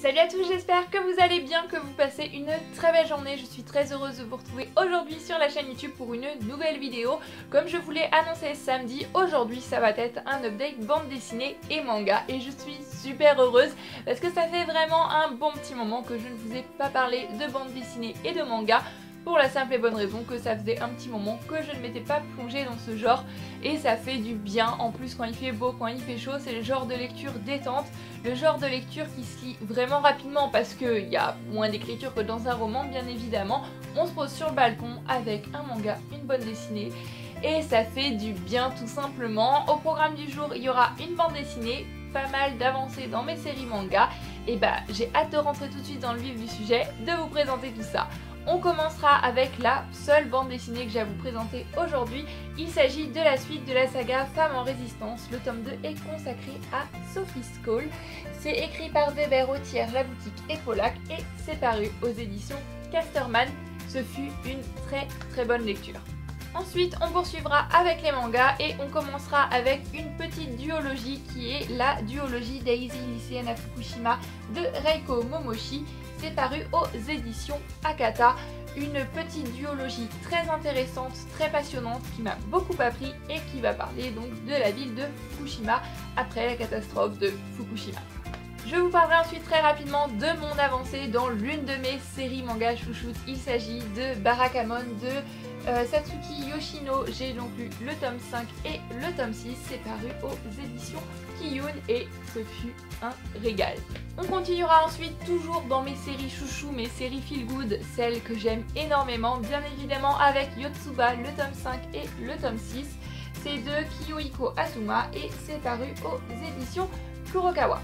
Salut à tous, j'espère que vous allez bien, que vous passez une très belle journée. Je suis très heureuse de vous retrouver aujourd'hui sur la chaîne YouTube pour une nouvelle vidéo. Comme je vous l'ai annoncé samedi, aujourd'hui ça va être un update bande dessinée et manga. Et je suis super heureuse parce que ça fait vraiment un bon petit moment que je ne vous ai pas parlé de bande dessinée et de manga. Pour la simple et bonne raison que ça faisait un petit moment que je ne m'étais pas plongée dans ce genre et ça fait du bien. En plus quand il fait beau, quand il fait chaud, c'est le genre de lecture détente, le genre de lecture qui se lit vraiment rapidement parce qu'il y a moins d'écriture que dans un roman bien évidemment. On se pose sur le balcon avec un manga, une bande dessinée et ça fait du bien tout simplement. Au programme du jour il y aura une bande dessinée, pas mal d'avancées dans mes séries manga et j'ai hâte de rentrer tout de suite dans le vif du sujet, de vous présenter tout ça. On commencera avec la seule bande dessinée que j'ai à vous présenter aujourd'hui. Il s'agit de la suite de la saga Femme en résistance. Le tome 2 est consacré à Sophie Scholl. C'est écrit par Weber, Authière, La Boutique et Pollack et c'est paru aux éditions Casterman. Ce fut une très bonne lecture. Ensuite, on poursuivra avec les mangas et on commencera avec une petite duologie qui est la duologie Daisy lycéenne à Fukushima de Reiko Momoshi. C'est paru aux éditions Akata. Une petite duologie très intéressante, très passionnante qui m'a beaucoup appris et qui va parler donc de la ville de Fukushima après la catastrophe de Fukushima. Je vous parlerai ensuite très rapidement de mon avancée dans l'une de mes séries manga chouchoute. Il s'agit de Barakamon de Satsuki Yoshino. J'ai donc lu le tome 5 et le tome 6. C'est paru aux éditions Kiyun et ce fut un régal. On continuera ensuite toujours dans mes séries chouchou, mes séries feel good, celles que j'aime énormément, bien évidemment avec Yotsuba, le tome 5 et le tome 6. C'est de Kiyohiko Asuma et c'est paru aux éditions Kurokawa.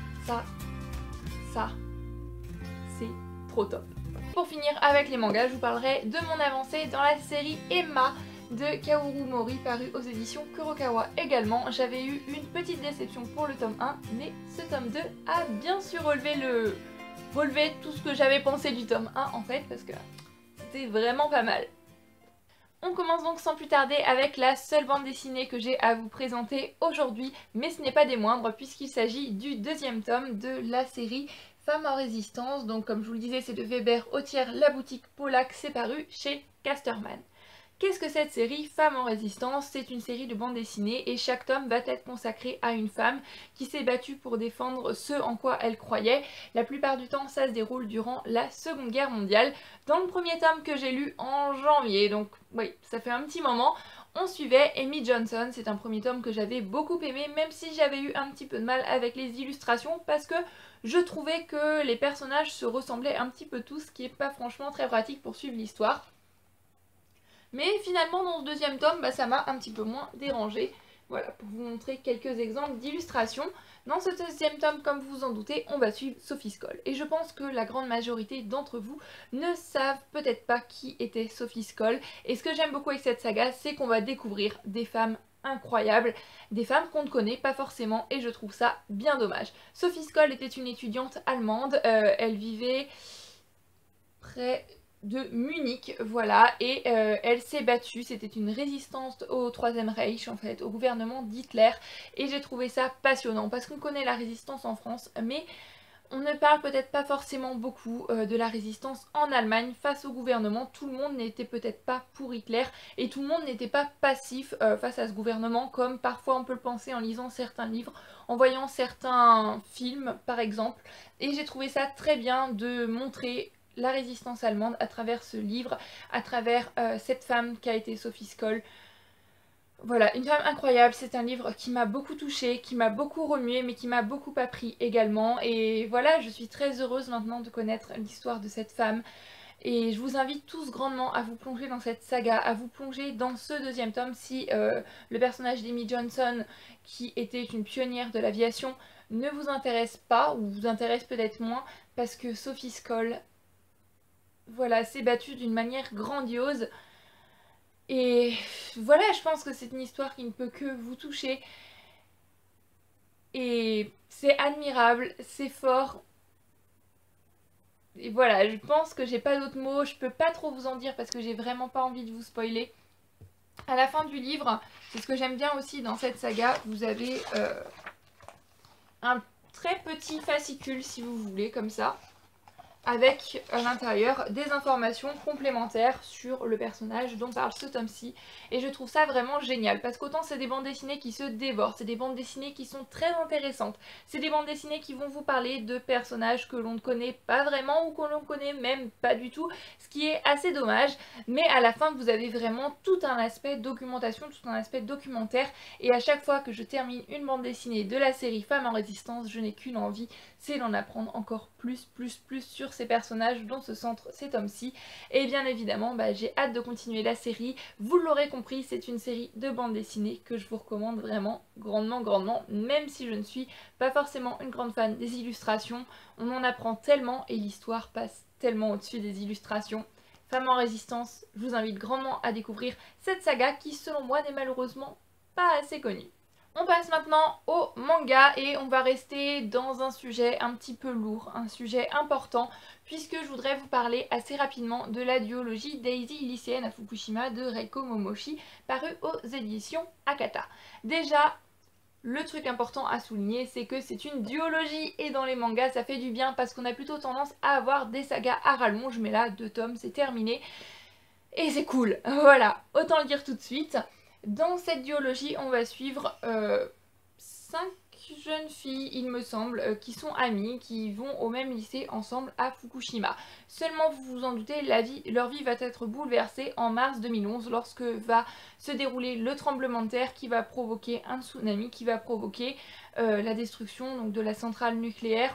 Ça, c'est trop top. Pour finir avec les mangas, je vous parlerai de mon avancée dans la série Emma de Kaoru Mori, paru aux éditions Kurokawa également. J'avais eu une petite déception pour le tome 1, mais ce tome 2 a bien su relever tout ce que j'avais pensé du tome 1 en fait, parce que c'était vraiment pas mal. On commence donc sans plus tarder avec la seule bande dessinée que j'ai à vous présenter aujourd'hui, mais ce n'est pas des moindres puisqu'il s'agit du deuxième tome de la série Femme en résistance. Donc comme je vous le disais, c'est de Weber, Authière, La Boutique, Pollack, c'est paru chez Casterman. Qu'est-ce que cette série Femme en résistance? C'est une série de bandes dessinées et chaque tome va être consacré à une femme qui s'est battue pour défendre ce en quoi elle croyait. La plupart du temps ça se déroule durant la Seconde Guerre mondiale. Dans le premier tome que j'ai lu en janvier, donc oui ça fait un petit moment, on suivait Amy Johnson. C'est un premier tome que j'avais beaucoup aimé, même si j'avais eu un petit peu de mal avec les illustrations parce que je trouvais que les personnages se ressemblaient un petit peu tous, ce qui n'est pas franchement très pratique pour suivre l'histoire. Mais finalement dans ce deuxième tome, ça m'a un petit peu moins dérangé. Voilà, pour vous montrer quelques exemples d'illustrations. Dans ce deuxième tome, comme vous vous en doutez, on va suivre Sophie Scholl. Et je pense que la grande majorité d'entre vous ne savent peut-être pas qui était Sophie Scholl. Et ce que j'aime beaucoup avec cette saga, c'est qu'on va découvrir des femmes incroyables, des femmes qu'on ne connaît pas forcément et je trouve ça bien dommage. Sophie Scholl était une étudiante allemande, elle vivait près de Munich, voilà, et elle s'est battue. C'était une résistance au Troisième Reich en fait, au gouvernement d'Hitler, et j'ai trouvé ça passionnant parce qu'on connaît la résistance en France, mais on ne parle peut-être pas forcément beaucoup de la résistance en Allemagne face au gouvernement. Tout le monde n'était peut-être pas pour Hitler et tout le monde n'était pas passif face à ce gouvernement comme parfois on peut le penser en lisant certains livres, en voyant certains films par exemple, et j'ai trouvé ça très bien de montrer la résistance allemande à travers ce livre, à travers cette femme qui a été Sophie Scholl. Voilà, une femme incroyable. C'est un livre qui m'a beaucoup touchée, qui m'a beaucoup remuée, mais qui m'a beaucoup appris également. Et voilà, je suis très heureuse maintenant de connaître l'histoire de cette femme. Et je vous invite tous grandement à vous plonger dans cette saga, à vous plonger dans ce deuxième tome si le personnage d'Amy Johnson, qui était une pionnière de l'aviation, ne vous intéresse pas, ou vous intéresse peut-être moins, parce que Sophie Scholl, voilà, s'est battue d'une manière grandiose. Et voilà, je pense que c'est une histoire qui ne peut que vous toucher. Et c'est admirable, c'est fort. Et voilà, je pense que j'ai pas d'autres mots, je peux pas trop vous en dire parce que j'ai vraiment pas envie de vous spoiler. À la fin du livre, c'est ce que j'aime bien aussi dans cette saga, vous avez un très petit fascicule si vous voulez, comme ça, avec à l'intérieur des informations complémentaires sur le personnage dont parle ce tome-ci. Et je trouve ça vraiment génial, parce qu'autant c'est des bandes dessinées qui se dévorent, c'est des bandes dessinées qui sont très intéressantes, c'est des bandes dessinées qui vont vous parler de personnages que l'on ne connaît pas vraiment ou que l'on connaît même pas du tout, ce qui est assez dommage, mais à la fin vous avez vraiment tout un aspect documentation, tout un aspect documentaire, et à chaque fois que je termine une bande dessinée de la série Femmes en Résistance, je n'ai qu'une envie, c'est d'en apprendre encore plus sur ces personnages dont se centrent ces tomes-ci. Et bien évidemment, j'ai hâte de continuer la série. Vous l'aurez compris, c'est une série de bandes dessinées que je vous recommande vraiment grandement, même si je ne suis pas forcément une grande fan des illustrations. On en apprend tellement et l'histoire passe tellement au-dessus des illustrations. Femmes en Résistance, je vous invite grandement à découvrir cette saga qui, selon moi, n'est malheureusement pas assez connue. On passe maintenant au manga et on va rester dans un sujet un petit peu lourd, un sujet important, puisque je voudrais vous parler assez rapidement de la duologie Daisy lycéenne à Fukushima de Reiko Momoshi, parue aux éditions Akata. Déjà, le truc important à souligner, c'est que c'est une duologie et dans les mangas ça fait du bien parce qu'on a plutôt tendance à avoir des sagas à rallonge, mais là 2 tomes c'est terminé et c'est cool, voilà, autant le dire tout de suite. Dans cette duologie, on va suivre 5 jeunes filles, il me semble, qui sont amies, qui vont au même lycée ensemble à Fukushima. Seulement, vous vous en doutez, leur vie va être bouleversée en mars 2011 lorsque va se dérouler le tremblement de terre qui va provoquer un tsunami, qui va provoquer la destruction donc, de la centrale nucléaire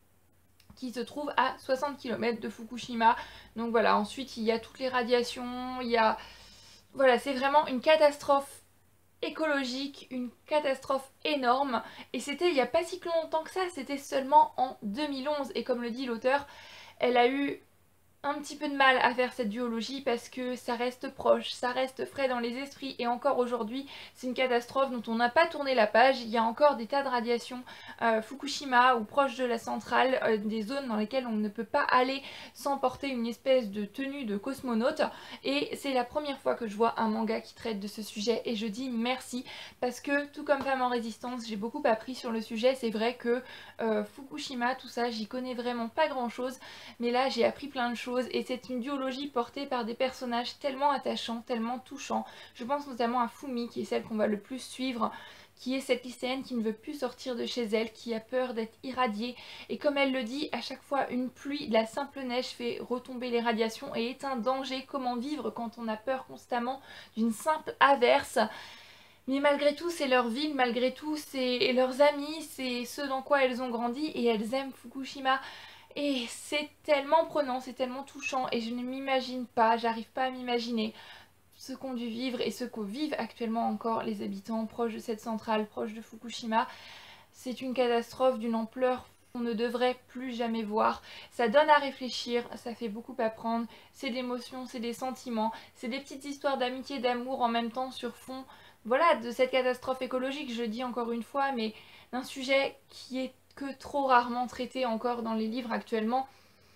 qui se trouve à 60 km de Fukushima. Donc voilà, ensuite il y a toutes les radiations, il y a... Voilà, c'est vraiment une catastrophe écologique, une catastrophe énorme. Et c'était il n'y a pas si longtemps que ça, c'était seulement en 2011. Et comme le dit l'auteur, elle a eu un petit peu de mal à faire cette duologie parce que ça reste proche, ça reste frais dans les esprits et encore aujourd'hui c'est une catastrophe dont on n'a pas tourné la page. Il y a encore des tas de radiations Fukushima ou proche de la centrale, des zones dans lesquelles on ne peut pas aller sans porter une espèce de tenue de cosmonaute, et c'est la première fois que je vois un manga qui traite de ce sujet et je dis merci parce que tout comme Femmes en Résistance j'ai beaucoup appris sur le sujet. C'est vrai que Fukushima, tout ça, j'y connais vraiment pas grand chose, mais là j'ai appris plein de choses et c'est une duologie portée par des personnages tellement attachants, tellement touchants. Je pense notamment à Fumi qui est celle qu'on va le plus suivre, qui est cette lycéenne qui ne veut plus sortir de chez elle, qui a peur d'être irradiée, et comme elle le dit, à chaque fois une pluie, de la simple neige fait retomber les radiations et est un danger. Comment vivre quand on a peur constamment d'une simple averse? Mais malgré tout, c'est leur ville, malgré tout, c'est leurs amis, c'est ce dans quoi elles ont grandi et elles aiment Fukushima. Et c'est tellement prenant, c'est tellement touchant et je ne m'imagine pas, j'arrive pas à m'imaginer ce qu'ont dû vivre et ce qu'ont vivent actuellement encore les habitants proches de cette centrale, proches de Fukushima. C'est une catastrophe d'une ampleur qu'on ne devrait plus jamais voir. Ça donne à réfléchir, ça fait beaucoup apprendre, c'est de l'émotion, c'est des sentiments, c'est des petites histoires d'amitié, d'amour en même temps sur fond, voilà, de cette catastrophe écologique, je dis encore une fois, mais d'un sujet qui est que trop rarement traité encore dans les livres actuellement.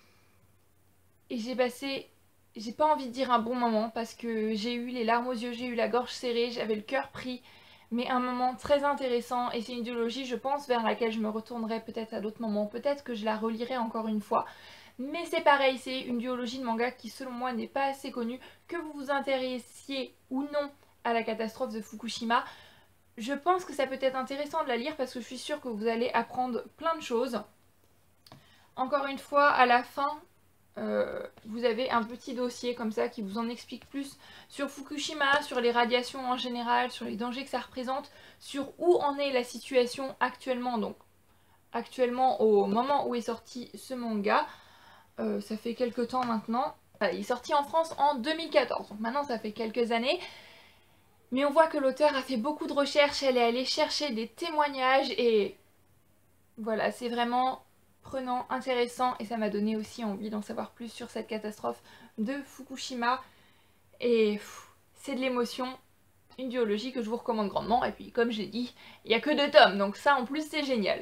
Et j'ai pas envie de dire un bon moment parce que j'ai eu les larmes aux yeux, j'ai eu la gorge serrée, j'avais le cœur pris, mais un moment très intéressant et c'est une duologie je pense vers laquelle je me retournerai peut-être à d'autres moments, peut-être que je la relirai encore une fois. Mais c'est pareil, c'est une duologie de manga qui selon moi n'est pas assez connue, que vous vous intéressiez ou non à la catastrophe de Fukushima. Je pense que ça peut être intéressant de la lire parce que je suis sûre que vous allez apprendre plein de choses. Encore une fois, à la fin, vous avez un petit dossier comme ça qui vous en explique plus sur Fukushima, sur les radiations en général, sur les dangers que ça représente, sur où en est la situation actuellement, donc actuellement au moment où est sorti ce manga. Ça fait quelques temps maintenant. Il est sorti en France en 2014, donc maintenant ça fait quelques années. Mais on voit que l'auteur a fait beaucoup de recherches, elle est allée chercher des témoignages et voilà, c'est vraiment prenant, intéressant et ça m'a donné aussi envie d'en savoir plus sur cette catastrophe de Fukushima. Et c'est de l'émotion, une duologie que je vous recommande grandement et puis comme j'ai dit, il n'y a que 2 tomes donc ça en plus c'est génial.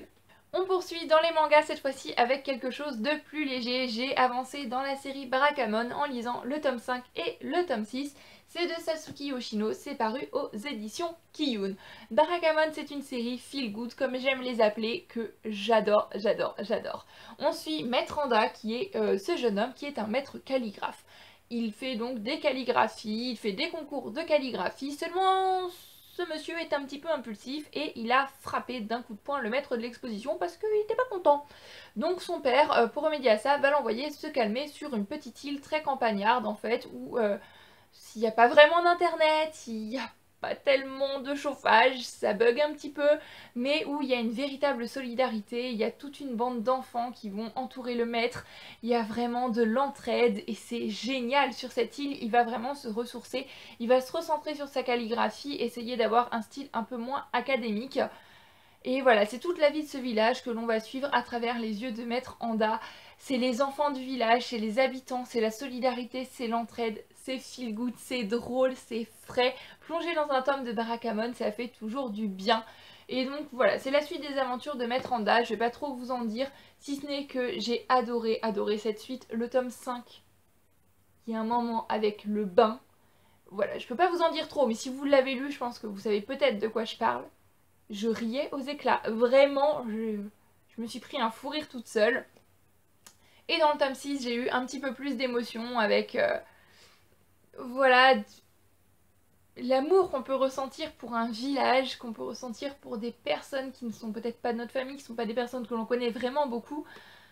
On poursuit dans les mangas cette fois-ci avec quelque chose de plus léger. J'ai avancé dans la série Barakamon en lisant le tome 5 et le tome 6. C'est de Sasuke Yoshino, c'est paru aux éditions Kiyun. Barakamon, c'est une série feel good comme j'aime les appeler, que j'adore, j'adore, j'adore. On suit Maître Anda qui est ce jeune homme qui est un maître calligraphe. Il fait donc des calligraphies, il fait des concours de calligraphie, seulement ce monsieur est un petit peu impulsif et il a frappé d'un coup de poing le maître de l'exposition parce qu'il n'était pas content. Donc son père, pour remédier à ça, va l'envoyer se calmer sur une petite île très campagnarde en fait, où s'il n'y a pas vraiment d'internet, s'il n'y a pas tellement de chauffage, ça bug un petit peu, mais où il y a une véritable solidarité, il y a toute une bande d'enfants qui vont entourer le maître, il y a vraiment de l'entraide et c'est génial sur cette île, il va vraiment se ressourcer, il va se recentrer sur sa calligraphie, essayer d'avoir un style un peu moins académique. Et voilà, c'est toute la vie de ce village que l'on va suivre à travers les yeux de Maître Anda. C'est les enfants du village, c'est les habitants, c'est la solidarité, c'est l'entraide, c'est feel good, c'est drôle, c'est frais. Plonger dans un tome de Barakamon, ça fait toujours du bien. Et donc voilà, c'est la suite des aventures de Maître Anda, je vais pas trop vous en dire, si ce n'est que j'ai adoré, adoré cette suite. Le tome 5, il y a un moment avec le bain. Voilà, je peux pas vous en dire trop, mais si vous l'avez lu, je pense que vous savez peut-être de quoi je parle. Je riais aux éclats. Vraiment, je me suis pris un fou rire toute seule. Et dans le tome 6, j'ai eu un petit peu plus d'émotion avec, voilà, l'amour qu'on peut ressentir pour un village, qu'on peut ressentir pour des personnes qui ne sont peut-être pas de notre famille, qui ne sont pas des personnes que l'on connaît vraiment beaucoup.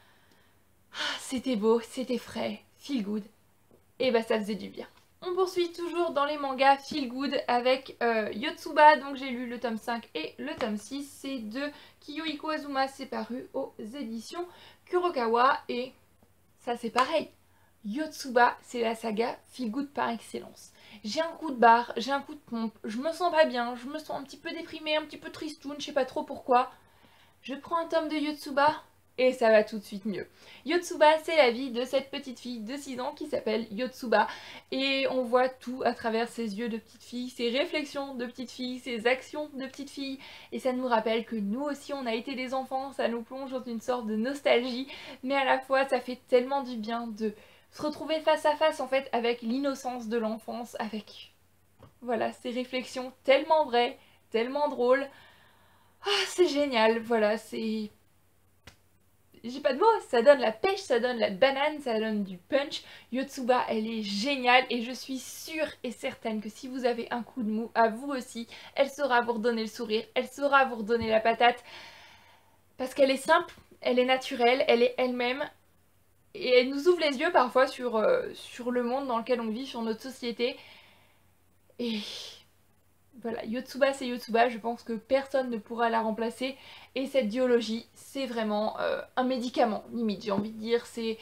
C'était beau, c'était frais, feel good. Et bah ça faisait du bien. On poursuit toujours dans les mangas feel good avec Yotsuba, donc j'ai lu le tome 5 et le tome 6, c'est de Kiyohiko Azuma, c'est paru aux éditions Kurokawa et ça c'est pareil. Yotsuba, c'est la saga feel good par excellence. J'ai un coup de barre, j'ai un coup de pompe, je me sens pas bien, je me sens un petit peu déprimée, un petit peu tristoune, je sais pas trop pourquoi. Je prends un tome de Yotsuba, et ça va tout de suite mieux. Yotsuba, c'est la vie de cette petite fille de 6 ans qui s'appelle Yotsuba. Et on voit tout à travers ses yeux de petite fille, ses réflexions de petite fille, ses actions de petite fille. Et ça nous rappelle que nous aussi on a été des enfants, ça nous plonge dans une sorte de nostalgie. Mais à la fois ça fait tellement du bien de se retrouver face à face en fait avec l'innocence de l'enfance, avec voilà ces réflexions tellement vraies, tellement drôles. Ah, c'est génial, voilà, c'est... J'ai pas de mots, ça donne la pêche, ça donne la banane, ça donne du punch. Yotsuba, elle est géniale et je suis sûre et certaine que si vous avez un coup de mou, à vous aussi, elle saura vous redonner le sourire, elle saura vous redonner la patate. Parce qu'elle est simple, elle est naturelle, elle est elle-même. Et elle nous ouvre les yeux parfois sur le monde dans lequel on vit, sur notre société. Et... voilà, Yotsuba c'est Yotsuba, je pense que personne ne pourra la remplacer. Et cette biologie, c'est vraiment un médicament, limite, j'ai envie de dire. C'est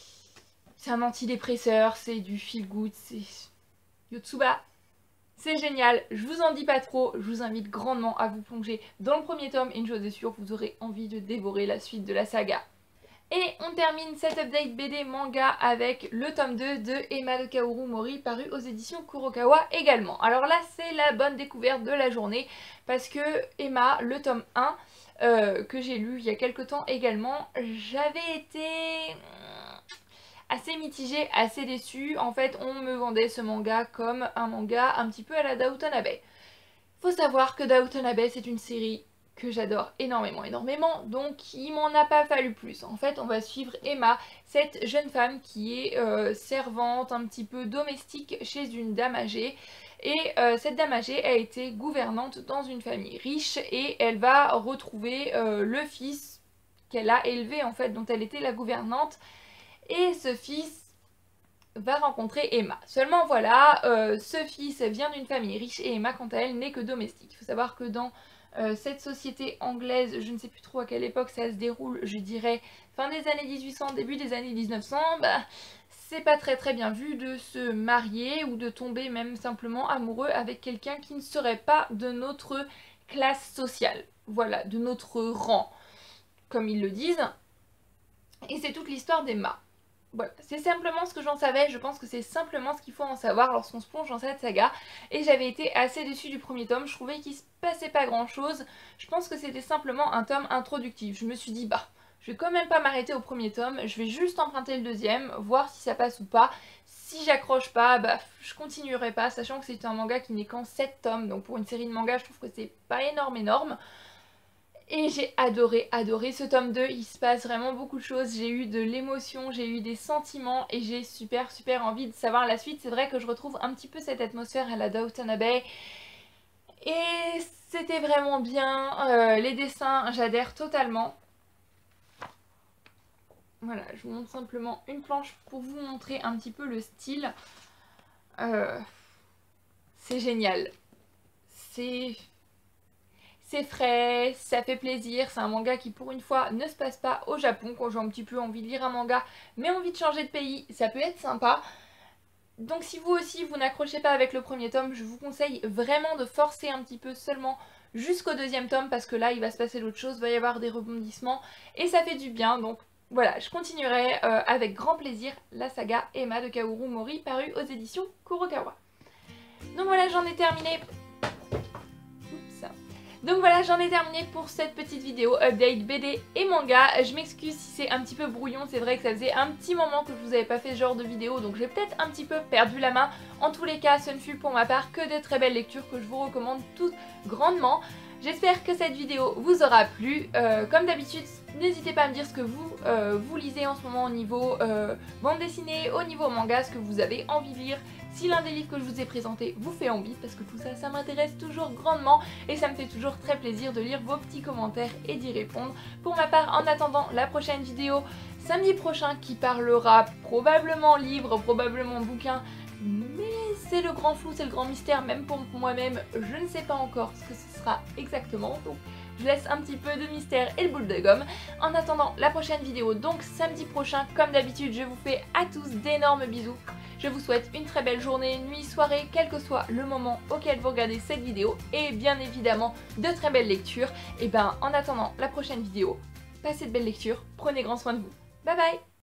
un antidépresseur, c'est du feel good, c'est... Yotsuba, c'est génial, je vous en dis pas trop, je vous invite grandement à vous plonger dans le premier tome. Et une chose est sûre, vous aurez envie de dévorer la suite de la saga. Et on termine cet update BD manga avec le tome 2 de Emma de Kaoru Mori paru aux éditions Kurokawa également. Alors là c'est la bonne découverte de la journée parce que Emma, le tome 1 que j'ai lu il y a quelques temps également, j'avais été assez mitigée, assez déçue. En fait on me vendait ce manga comme un manga un petit peu à la Downton Abbey. Faut savoir que Downton Abbey c'est une série que j'adore énormément, énormément, donc il m'en a pas fallu plus. En fait, on va suivre Emma, cette jeune femme qui est servante, un petit peu domestique chez une dame âgée. Et cette dame âgée a été gouvernante dans une famille riche et elle va retrouver le fils qu'elle a élevé en fait, dont elle était la gouvernante. Et ce fils va rencontrer Emma. Seulement voilà, ce fils vient d'une famille riche et Emma quant à elle n'est que domestique. Il faut savoir que dans cette société anglaise, je ne sais plus trop à quelle époque ça se déroule, je dirais fin des années 1800, début des années 1900, bah c'est pas très bien vu de se marier ou de tomber même simplement amoureux avec quelqu'un qui ne serait pas de notre classe sociale, voilà, de notre rang, comme ils le disent. Et c'est toute l'histoire d'Emma. Voilà, c'est simplement ce que j'en savais, je pense que c'est simplement ce qu'il faut en savoir lorsqu'on se plonge dans cette saga. Et j'avais été assez déçue du premier tome, je trouvais qu'il se passait pas grand chose. Je pense que c'était simplement un tome introductif. Je me suis dit, bah, je vais quand même pas m'arrêter au premier tome, je vais juste emprunter le deuxième, voir si ça passe ou pas. Si j'accroche pas, bah, je continuerai pas, sachant que c'est un manga qui n'est qu'en 7 tomes, donc pour une série de mangas, je trouve que c'est pas énorme. Et j'ai adoré ce tome 2, il se passe vraiment beaucoup de choses, j'ai eu de l'émotion, j'ai eu des sentiments et j'ai super envie de savoir la suite. C'est vrai que je retrouve un petit peu cette atmosphère à la Downton Abbey et c'était vraiment bien, les dessins j'adhère totalement. Voilà, je vous montre simplement une planche pour vous montrer un petit peu le style. C'est génial, c'est frais, ça fait plaisir, c'est un manga qui pour une fois ne se passe pas au Japon. Quand j'ai un petit peu envie de lire un manga mais envie de changer de pays, ça peut être sympa. Donc si vous aussi vous n'accrochez pas avec le premier tome, je vous conseille vraiment de forcer un petit peu seulement jusqu'au deuxième tome parce que là il va se passer d'autres choses, il va y avoir des rebondissements et ça fait du bien. Donc voilà, je continuerai avec grand plaisir la saga Emma de Kaoru Mori parue aux éditions Kurokawa. Donc voilà, j'en ai terminé. Donc voilà, j'en ai terminé pour cette petite vidéo update BD et manga. Je m'excuse si c'est un petit peu brouillon, c'est vrai que ça faisait un petit moment que je vous avais pas fait ce genre de vidéo, donc j'ai peut-être un petit peu perdu la main. En tous les cas, ce ne fut pour ma part que de très belles lectures que je vous recommande toutes grandement. J'espère que cette vidéo vous aura plu. Comme d'habitude, n'hésitez pas à me dire ce que vous lisez en ce moment au niveau bande dessinée, au niveau manga, ce que vous avez envie de lire. Si l'un des livres que je vous ai présenté vous fait envie, parce que tout ça, ça m'intéresse toujours grandement et ça me fait toujours très plaisir de lire vos petits commentaires et d'y répondre. Pour ma part, en attendant la prochaine vidéo, samedi prochain, qui parlera probablement livre, probablement bouquin, mais c'est le grand flou, c'est le grand mystère, même pour moi-même, je ne sais pas encore ce que ce sera exactement, donc je laisse un petit peu de mystère et le boule de gomme. En attendant la prochaine vidéo, donc samedi prochain, comme d'habitude, je vous fais à tous d'énormes bisous. Je vous souhaite une très belle journée, nuit, soirée, quel que soit le moment auquel vous regardez cette vidéo et bien évidemment de très belles lectures. Et ben en attendant la prochaine vidéo, passez de belles lectures, prenez grand soin de vous. Bye bye!